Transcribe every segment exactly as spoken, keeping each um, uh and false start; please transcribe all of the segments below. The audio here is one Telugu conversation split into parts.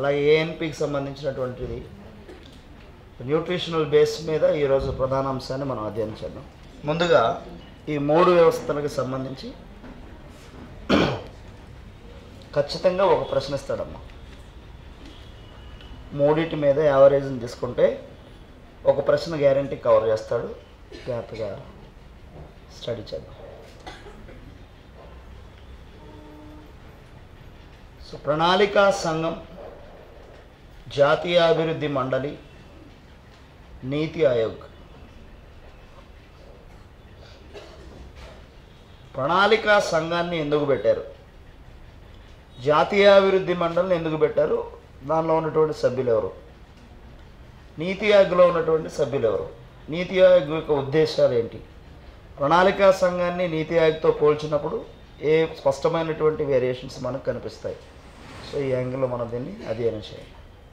అలాగే ఏఎన్పికి సంబంధించినటువంటిది న్యూట్రిషనల్ బేస్ మీద ఈరోజు ప్రధాన అంశాన్ని మనం అధ్యయనం చేద్దాం. ముందుగా ఈ మూడు వ్యవస్థలకు సంబంధించి ఖచ్చితంగా ఒక ప్రశ్న ఇస్తాడమ్మా. మూడింటి మీద యావరేజ్ని తీసుకుంటే ఒక ప్రశ్న గ్యారంటీ కవర్ చేస్తాడు. జాగ్రత్తగా స్టడీ చేద్దాం. సో ప్రణాళికా సంఘం, జాతీయ అభివృద్ధి మండలి, నీతి ఆయోగ్. ప్రణాళికా సంఘాన్ని ఎందుకు పెట్టారు, జాతీయ అభివృద్ధి మండలిని ఎందుకు పెట్టారు, దానిలో ఉన్నటువంటి సభ్యులు ఎవరు, నీతి ఆయోగ్లో ఉన్నటువంటి సభ్యులు ఎవరు, నీతి ఆయోగ్ యొక్క ఉద్దేశాలు ఏంటి, ప్రణాళికా సంఘాన్ని నీతి ఆయోగ్తో పోల్చినప్పుడు ఏ స్పష్టమైనటువంటి వేరియేషన్స్ మనకు కనిపిస్తాయి. సో ఈ యాంగిల్లో మనం దీన్ని అధ్యయనం చేయాలి.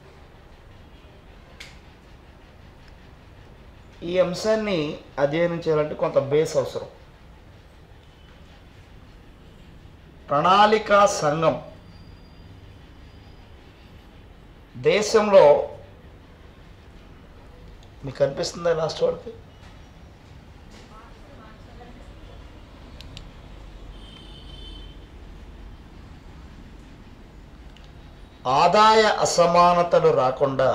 ఈ అంశాన్ని అధ్యయనం చేయాలంటే కొంత బేస్ అవసరం. ప్రణాళికా సంఘం దేశంలో మీకు కనిపిస్తుందా లాస్ట్ వరకు? ఆదాయ అసమానతలు రాకుండా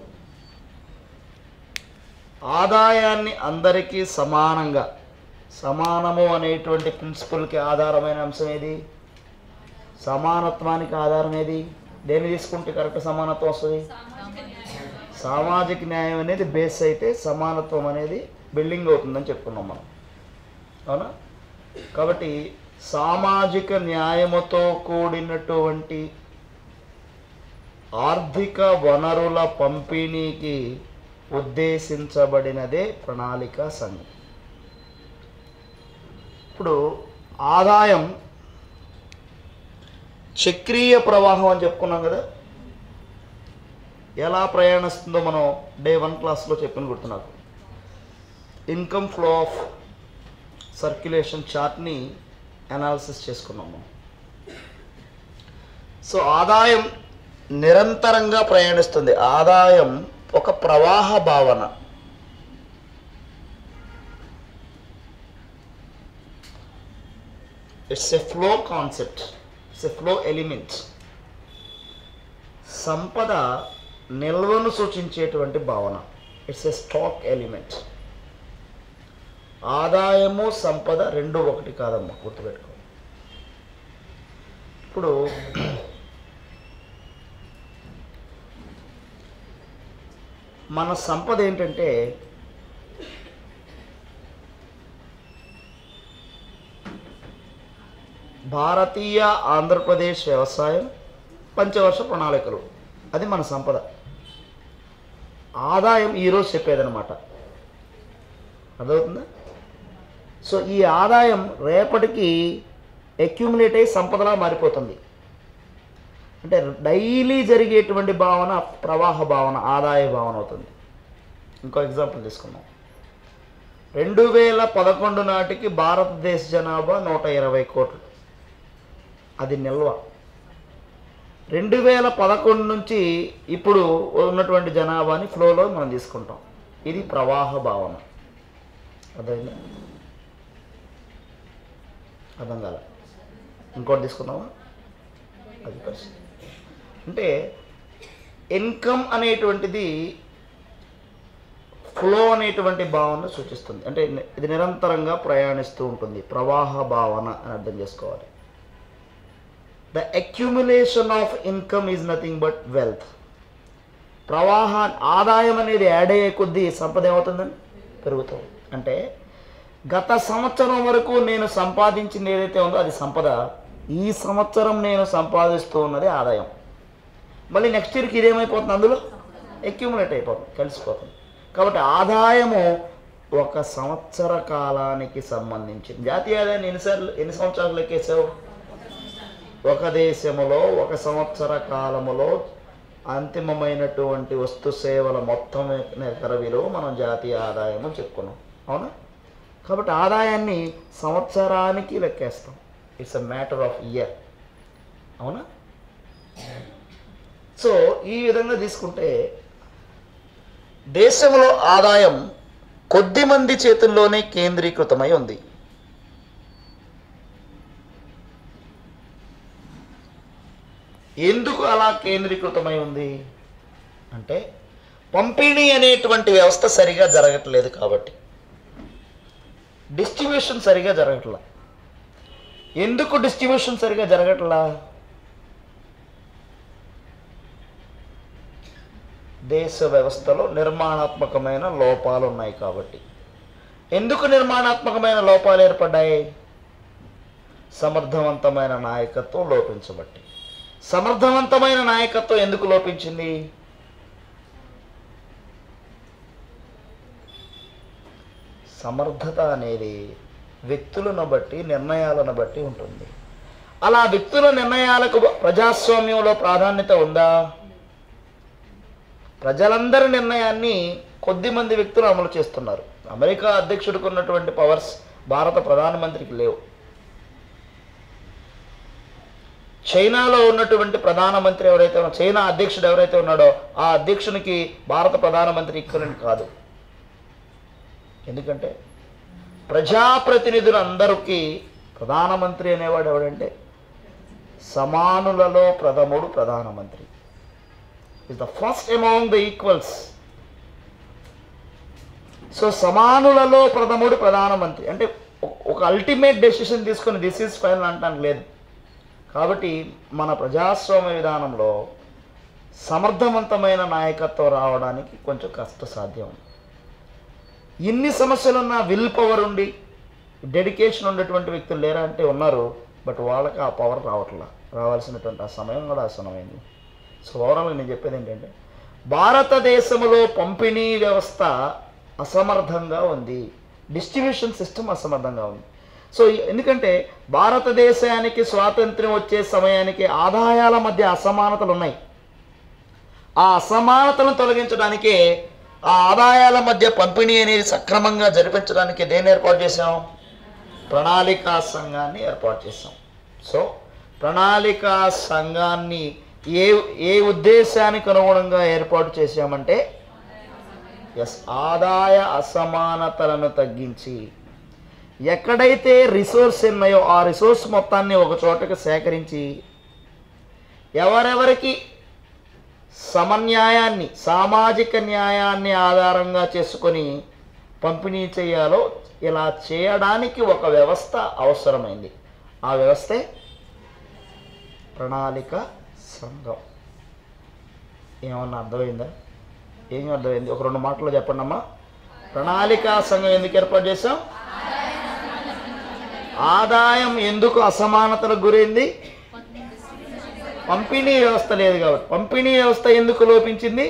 ఆదాయాన్ని అందరికీ సమానంగా, సమానము అనేటువంటి ప్రిన్సిపల్కి ఆధారమైన అంశం ఏది? సమానత్వానికి ఆధారం ఏది? దేన్ని తీసుకుంటే కరెక్ట్ సమానత్వం వస్తుంది? సామాజిక న్యాయం అనేది బేస్ అయితే సమానత్వం అనేది బిల్డింగ్ అవుతుందని చెప్పుకున్నాం మనం, అవునా? కాబట్టి సామాజిక న్యాయముతో కూడినటువంటి ఆర్థిక వనరుల పంపిణీకి ఉద్దేశించబడినదే ప్రణాళికా సంఘం. ఇప్పుడు ఆదాయం చక్రీయ ప్రవాహం అని చెప్పుకున్నాం కదా. ఎలా ప్రయాణిస్తుందో మనం డే వన్ క్లాస్లో చెప్పిన గుర్తు నాకు. ఇన్కమ్ ఫ్లో ఆఫ్ సర్క్యులేషన్ చార్ట్ని అనాలిసిస్ చేసుకున్నాం మనం. సో ఆదాయం నిరంతరంగా ప్రయాణిస్తుంది. ఆదాయం ఒక ప్రవాహ భావన. It's a flow concept, it's a flow element. సంపద నిల్వను సూచించేటువంటి భావన. It's a stock element. ఆదాయము సంపద రెండు ఒకటి కాదమ్మా, గుర్తుపెట్టుకో. ఇప్పుడు మన సంపద ఏంటంటే భారతీయ ఆంధ్రప్రదేశ్ వ్యవసాయం పంచవర్ష ప్రణాళికలు, అది మన సంపద. ఆదాయం ఈరోజు చెప్పేదన్నమాట, అర్థమవుతుందా? సో ఈ ఆదాయం రేపటికి అక్యుములేట్ అయ్యి సంపదలా మారిపోతుంది. అంటే డైలీ జరిగేటువంటి భావన ప్రవాహ భావన, ఆదాయ భావన అవుతుంది. ఇంకో ఎగ్జాంపుల్ తీసుకున్నాం. రెండు వేల పదకొండు నాటికి భారతదేశ జనాభా నూట ఇరవై కోట్లు, అది నిల్వ. రెండు వేల పదకొండు నుంచి ఇప్పుడు ఉన్నటువంటి జనాభాని ఫ్లోలో మనం తీసుకుంటాం, ఇది ప్రవాహ భావన. అర్థమైందా? అర్థం కాల? ఇంకోటి తీసుకున్నావా? అది పరిస్థితి. అంటే ఇన్కమ్ అనేటువంటిది ఫ్లో అనేటువంటి భావనను సూచిస్తుంది. అంటే ఇది నిరంతరంగా ప్రయాణిస్తూ ఉంటుంది, ప్రవాహ భావన అని అర్థం చేసుకోవాలి. The accumulation of income is nothing but wealth. ప్రవాహ ఆదాయం అనేది యాడ్ అయ్యే కొద్దీ సంపద ఏమవుతుందని పెరుగుతుంది. అంటే గత సంవత్సరం వరకు నేను సంపాదించింది ఏదైతే ఉందో అది సంపద. ఈ సంవత్సరం నేను సంపాదిస్తూ ఉన్నది ఆదాయం. మళ్ళీ నెక్స్ట్ ఇయర్కి ఇదేమైపోతుంది, అందులో అక్యుములేట్ అయిపోతుంది, కలిసిపోతుంది. కాబట్టి ఆదాయము ఒక సంవత్సర కాలానికి సంబంధించింది. జాతీయ ఆదాయాన్ని ఎన్నిసార్లు ఎన్ని సంవత్సరాలు లెక్కేసావు? ఒక దేశములో ఒక సంవత్సర కాలములో అంతిమమైనటువంటి వస్తు సేవల మొత్తం నికర విలువ మనం జాతీయ ఆదాయం అని చెప్పుకున్నాం, అవునా? కాబట్టి ఆదాయాన్ని సంవత్సరానికి లెక్కేస్తాం. It's a matter of year, అవునా? సో ఈ విధంగా తీసుకుంటే దేశంలో ఆదాయం కొద్ది మంది చేతుల్లోనే కేంద్రీకృతమై ఉంది. ఎందుకు అలా కేంద్రీకృతమై ఉంది అంటే పంపిణీ అనేటువంటి వ్యవస్థ సరిగా జరగట్లేదు కాబట్టి, డిస్ట్రిబ్యూషన్ సరిగా జరగట్లా. ఎందుకు డిస్ట్రిబ్యూషన్ సరిగా జరగట్లా? దేశ వ్యవస్థలో నిర్మాణాత్మకమైన లోపాలు ఉన్నాయి కాబట్టి. ఎందుకు నిర్మాణాత్మకమైన లోపాలు ఏర్పడ్డాయి? సమర్థవంతమైన నాయకత్వం లోపించబట్టి. సమర్థవంతమైన నాయకత్వం ఎందుకు లోపించింది? సమర్థత అనేది వ్యక్తులను బట్టి నిర్ణయాలను బట్టి ఉంటుంది. అలా వ్యక్తుల నిర్ణయాలకు ప్రజాస్వామ్యంలో ప్రాధాన్యత ఉందా? ప్రజలందరి నిర్ణయాన్ని కొద్ది మంది వ్యక్తులు అమలు చేస్తున్నారు. అమెరికా అధ్యక్షుడికి ఉన్నటువంటి పవర్స్ భారత ప్రధానమంత్రికి లేవు. చైనాలో ఉన్నటువంటి ప్రధానమంత్రి ఎవరైతే ఉన్నారో, చైనా అధ్యక్షుడు ఎవరైతే ఉన్నాడో ఆ అధ్యక్షునికి భారత ప్రధానమంత్రి ఈక్వలెంట్ కాదు. ఎందుకంటే ప్రజాప్రతినిధులందరికీ ప్రధానమంత్రి అనేవాడు ఎవడంటే సమానులలో ప్రథముడు ప్రధానమంత్రి. Is the first among the equals. So సమానులలో ప్రథముడు ప్రధానమంత్రి అంటే ఒక అల్టిమేట్ డెసిషన్ తీసుకొని దిస్ ఈజ్ ఫైనల్ అంటానికి లేదు. కాబట్టి మన ప్రజాస్వామ్య విధానంలో సమర్థవంతమైన నాయకత్వం రావడానికి కొంచెం కష్టసాధ్యం. ఇన్ని సమస్యలున్న విల్ పవర్ ఉండి డెడికేషన్ ఉన్నటువంటి వ్యక్తులు లేరా అంటే ఉన్నారు. బట్ వాళ్ళకి ఆ పవర్ రావట్లా. రావాల్సినటువంటి ఆ సమయం కూడా ఆసన్నమైంది. సో ఓవరాల్గా నేను చెప్పేది ఏంటంటే భారతదేశంలో పంపిణీ వ్యవస్థ అసమర్థంగా ఉంది. డిస్ట్రిబ్యూషన్ సిస్టమ్ అసమర్థంగా ఉంది. సో ఎందుకంటే భారతదేశానికి స్వాతంత్ర్యం వచ్చే సమయానికి ఆదాయాల మధ్య అసమానతలు ఉన్నాయి. ఆ అసమానతలను తొలగించడానికే ఆ ఆదాయాల మధ్య పంపిణీ అనేది సక్రమంగా జరిపించడానికి దేన్ని ఏర్పాటు చేసాం? ప్రణాళికా సంఘాన్ని ఏర్పాటు చేసాం. సో ప్రణాళికా సంఘాన్ని ఏ ఏ ఉద్దేశానికి అనుగుణంగా ఏర్పాటు చేసామంటే ఎస్ ఆదాయ అసమానతలను తగ్గించి ఎక్కడైతే రిసోర్స్ ఉన్నాయో ఆ రిసోర్స్ మొత్తాన్ని ఒక చోటకి సేకరించి ఎవరెవరికి సమన్యాయాన్ని సామాజిక న్యాయాన్ని ఆధారంగా చేసుకొని పంపిణీ చేయాలో ఇలా చేయడానికి ఒక వ్యవస్థ అవసరమైంది. ఆ వ్యవస్థే ప్రణాళిక సంఘం. ఏమన్నా అర్థమైందా? ఏం అర్థమైంది? ఒక రెండు మాటలు చెప్పండి అమ్మా. ప్రణాళికా సంఘం ఎందుకు ఏర్పాటు చేసాం? ఆదాయం ఎందుకు అసమానతలకు గురైంది? పంపిణీ వ్యవస్థ లేదు కాబట్టి. పంపిణీ వ్యవస్థ ఎందుకు లోపించింది?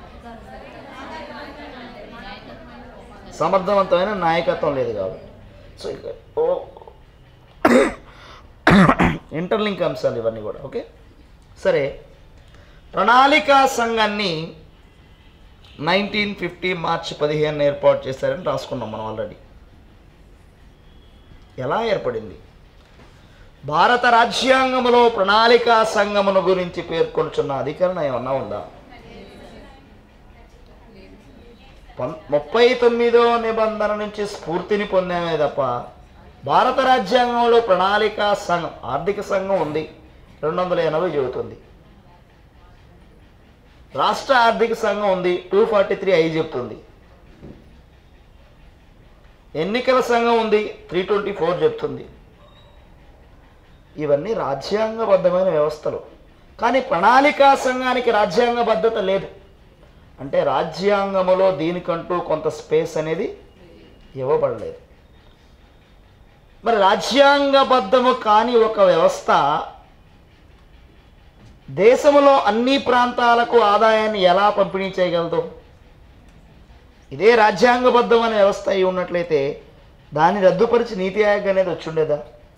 సమర్థవంతమైన నాయకత్వం లేదు కాబట్టి. సో ఇంటర్లింక్ అంశాలు ఇవన్నీ కూడా. ఓకే సరే. ప్రణాళికా సంఘాన్ని నైన్టీన్ ఫిఫ్టీ మార్చి పదిహేను ఏర్పాటు చేశారని రాసుకున్నాం మనం ఆల్రెడీ. ఎలా ఏర్పడింది? భారత రాజ్యాంగంలో ప్రణాళికా సంఘమును గురించి పేర్కొంటున్న అధికరణ ఏమన్నా ఉందా? ముప్పై తొమ్మిదో నిబంధన నుంచి స్ఫూర్తిని పొందామే తప్ప భారత రాజ్యాంగంలో ప్రణాళికా సంఘం ఆర్థిక సంఘం ఉంది. రెండు వందల ఎనభై చెబుతుంది. రాష్ట్ర ఆర్థిక సంఘం ఉంది. టూ ఫార్టీ త్రీ ఐ చెప్తుంది. ఎన్నికల సంఘం ఉంది. త్రీ ట్వంటీ ఫోర్ చెప్తుంది. ఇవన్నీ రాజ్యాంగబద్ధమైన వ్యవస్థలు. కానీ ప్రణాళికా సంఘానికి రాజ్యాంగబద్ధత లేదు. అంటే రాజ్యాంగంలో దీనికంటూ కొంత స్పేస్ అనేది ఇవ్వబడలేదు. మరి రాజ్యాంగబద్ధము కాని ఒక వ్యవస్థ దేశంలో అన్ని ప్రాంతాలకు ఆదాయాన్ని ఎలా పంపిణీ చేయగలదు? ఇదే రాజ్యాంగబద్ధమైన వ్యవస్థ అయి ఉన్నట్లయితే దాన్ని రద్దుపరిచి నీతి ఆయోగ్ అనేది వచ్చి ఉండేదా?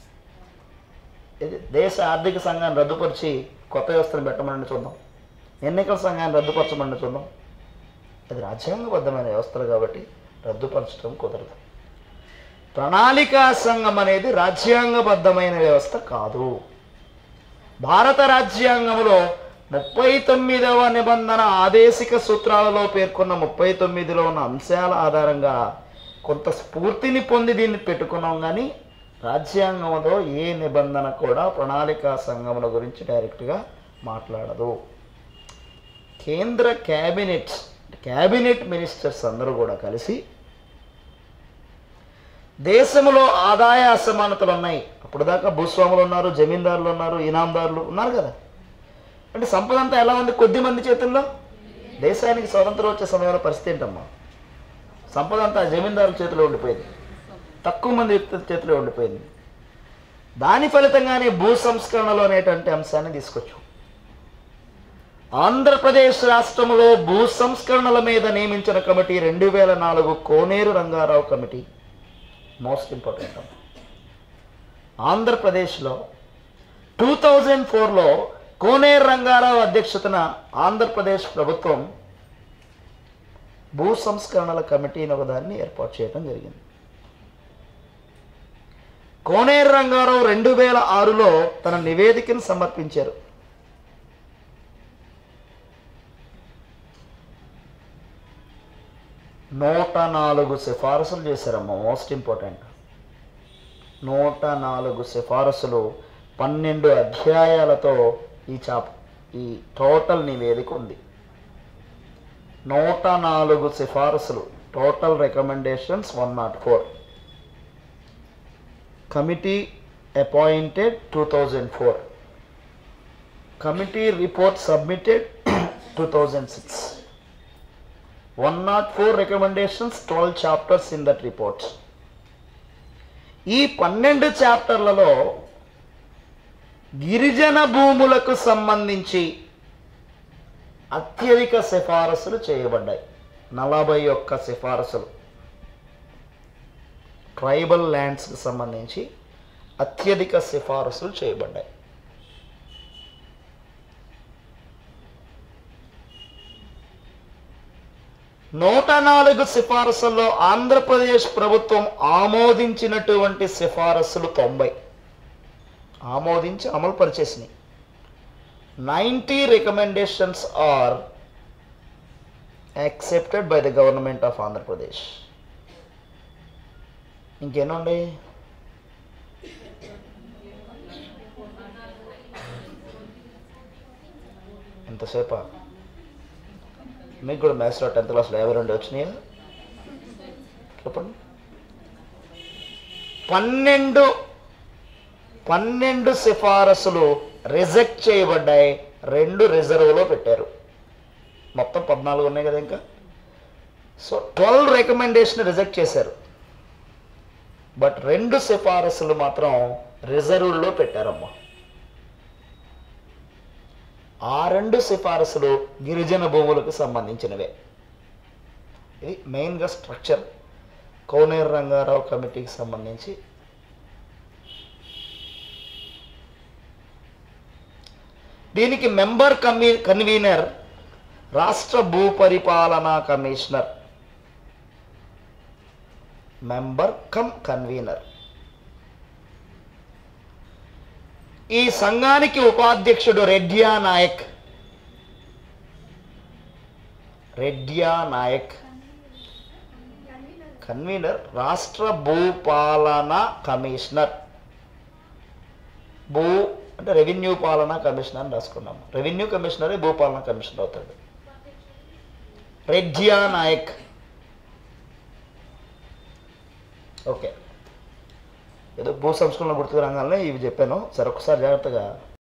దేశ ఆర్థిక సంఘాన్ని రద్దుపరిచి కొత్త వ్యవస్థను పెట్టమని చూద్దాం. ఎన్నికల సంఘాన్ని రద్దుపరచమని చూద్దాం. అది రాజ్యాంగబద్ధమైన వ్యవస్థలు కాబట్టి రద్దుపరచడం కుదరదు. ప్రణాళికా సంఘం అనేది రాజ్యాంగబద్ధమైన వ్యవస్థ కాదు. భారత రాజ్యాంగంలో ముప్పై తొమ్మిదవ నిబంధన ఆదేశిక సూత్రాలలో పేర్కొన్న ముప్పై తొమ్మిదిలో ఉన్న అంశాల ఆధారంగా కొంత స్ఫూర్తిని పొంది దీన్ని పెట్టుకున్నాం, కానీ రాజ్యాంగంలో ఏ నిబంధన కూడా ప్రణాళికా సంఘముల గురించి డైరెక్ట్గా మాట్లాడదు. కేంద్ర క్యాబినెట్ క్యాబినెట్ మినిస్టర్స్ అందరూ కూడా కలిసి దేశంలో ఆదాయ అసమానతలు ఉన్నాయి. అప్పుడు దాకా భూస్వాములు ఉన్నారు, జమీందారులు ఉన్నారు, ఇనాందారులు ఉన్నారు కదా. అంటే సంపద అంతా ఎలా ఉంది? కొద్ది మంది చేతుల్లో. దేశానికి స్వతంత్రం వచ్చే సమయంలో పరిస్థితి ఏంటమ్మా? సంపద అంతా జమీందారుల చేతిలో ఉండిపోయింది, తక్కువ మంది వ్యక్తుల చేతిలో ఉండిపోయింది. దాని ఫలితంగానే భూ సంస్కరణలు అనేటువంటి అంశాన్ని తీసుకొచ్చాం. ఆంధ్రప్రదేశ్ రాష్ట్రంలో భూ సంస్కరణల మీద నియమించిన కమిటీ రెండు వేల నాలుగు కోనేరు రంగారావు కమిటీ. Most important. ఆంధ్రప్రదేశ్లో టూ థౌజండ్ ఫోర్లో కోనేరు రంగారావు అధ్యక్షతన ఆంధ్రప్రదేశ్ ప్రభుత్వం భూ సంస్కరణల కమిటీని ఒకదాన్ని ఏర్పాటు చేయడం జరిగింది. కోనేరు రంగారావు రెండు వేల ఆరులో తన నివేదికను సమర్పించారు. నూట నాలుగు సిఫారసులు చేశారమ్మా. Most important. నూట నాలుగు సిఫారసులు, పన్నెండు అధ్యాయాలతో ఈ చాప్ ఈ టోటల్ నివేదిక ఉంది. నూట నాలుగు సిఫారసులు, total recommendations one naught four. Committee appointed two thousand four. Committee report submitted two thousand six. One naught four recommendations, twelve chapters in that report. ఈ పన్నెండు చాప్టర్లలో గిరిజన భూములకు సంబంధించి అత్యధిక సిఫారసులు చేయబడ్డాయి. నలభై ఒక్క సిఫారసులు ట్రైబల్ ల్యాండ్స్కి సంబంధించి అత్యధిక సిఫారసులు చేయబడ్డాయి. నూట నాలుగు సిఫారసుల్లో ఆంధ్రప్రదేశ్ ప్రభుత్వం ఆమోదించినటువంటి సిఫారసులు తొంభై ఆమోదించి అమలు పరిచేసినాయి. Ninety recommendations are accepted by the government of Andhra Pradesh. ఇంకేనండి? ఎంతసేపా? మీకు కూడా మ్యాథ్స్లో టెన్త్ క్లాస్లో యాభై రెండు వచ్చినాయా? చెప్పండి. పన్నెండు పన్నెండు సిఫారసులు రిజెక్ట్ చేయబడ్డాయి, రెండు రిజర్వ్లో పెట్టారు. మొత్తం పద్నాలుగు ఉన్నాయి కదా ఇంకా. సో ట్వెల్వ్ రికమెండేషన్ రిజెక్ట్ చేశారు, బట్ రెండు సిఫారసులు మాత్రం రిజర్వ్లో పెట్టారమ్మా. ఆ రెండు సిఫారసులు గిరిజన భూములకు సంబంధించినవే. ఇది మెయిన్గా స్ట్రక్చర్ కోనేరు రంగారావు కమిటీకి సంబంధించి. దీనికి మెంబర్ కన్వీ కన్వీనర్ రాష్ట్ర భూ పరిపాలనా కమిషనర్. Member come convener. ఈ సంఘానికి ఉపాధ్యక్షుడు రెడ్డియా నాయక్. రెడ్డియా నాయక్ కన్వీనర్ రాష్ట్ర భూపాలనా కమిషనర్. భూ అంటే రెవెన్యూ పాలనా కమిషనర్ అని రాసుకున్నాము. రెవెన్యూ కమిషనరే భూపాలనా కమిషనర్ అవుతాడు. రెడ్డియా నాయక్. ఓకే, ఏదో భూ సంస్కరణ గుర్తుకు రంగాలనే ఇవి చెప్పాను. సరే ఒకసారి జాగ్రత్తగా